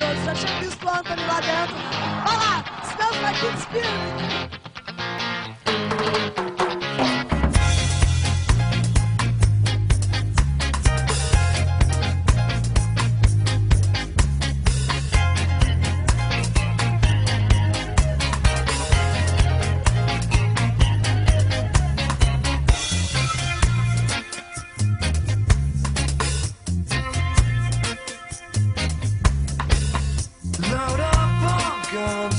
maravilhoso. Já tinha visto o Anthony lá dentro. Vai lá, smells like Teen Spirit. Load up all guns.